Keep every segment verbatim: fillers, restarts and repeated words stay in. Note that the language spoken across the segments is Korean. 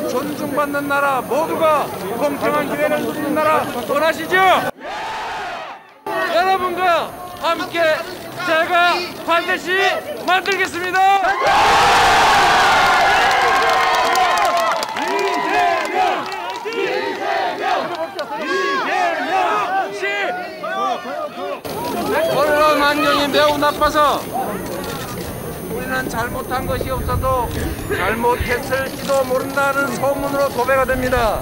존중받는 나라, 모두가 공평한 기회를 누리는 나라 원하시죠? 여러분과 함께 제가 반드시 만들겠습니다. 이재명! 이재명! 이재명! 씨! 언론 환경이 매우 나빠서 우리는 잘못한 것이 없어도 잘못했을지도 모른다는 소문으로 도배가 됩니다.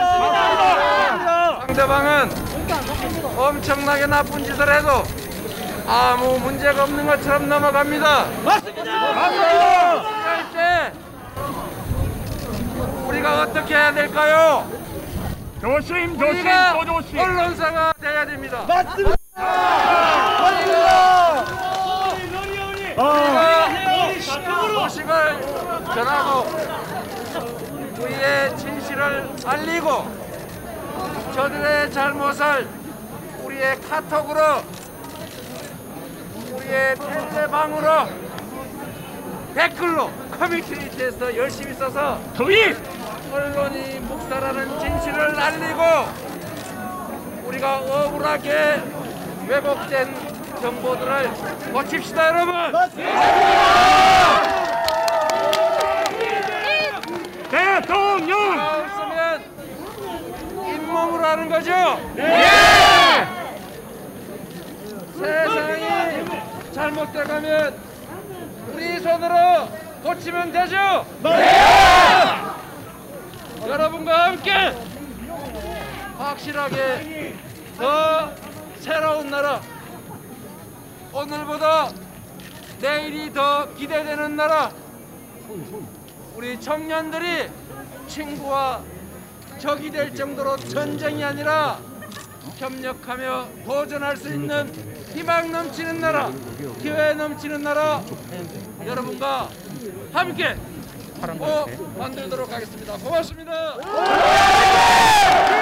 맞습니다. 상대방은 엄청나게 나쁜 짓을 해도 아무 문제가 없는 것처럼 넘어갑니다. 맞습니다. 맞습니다. 이럴 때 우리가 어떻게 해야 될까요? 조심 조심 우리가 또 조심. 언론사가 돼야 됩니다. 맞습니다. 우리가 소식을 전하고 우리의 진실을 알리고 저들의 잘못을 우리의 카톡으로 우리의 텔레방으로 댓글로 커뮤니티에서 열심히 써서 투입! 언론이 묵살하는 진실을 알리고 우리가 억울하게 왜곡된 정보들을 고칩시다, 여러분. 대통령! 없으면 잇몸으로 하는 거죠? 예! 세상이 잘못돼가면 우리 손으로 고치면 되죠? 네! 여러분과 함께 확실하게 더 새로운 나라, 오늘보다 내일이 더 기대되는 나라, 우리 청년들이 친구와 적이 될 정도로 전쟁이 아니라 협력하며 도전할 수 있는 희망 넘치는 나라, 기회 넘치는 나라, 여러분과 함께 꼭 만들도록 하겠습니다. 고맙습니다.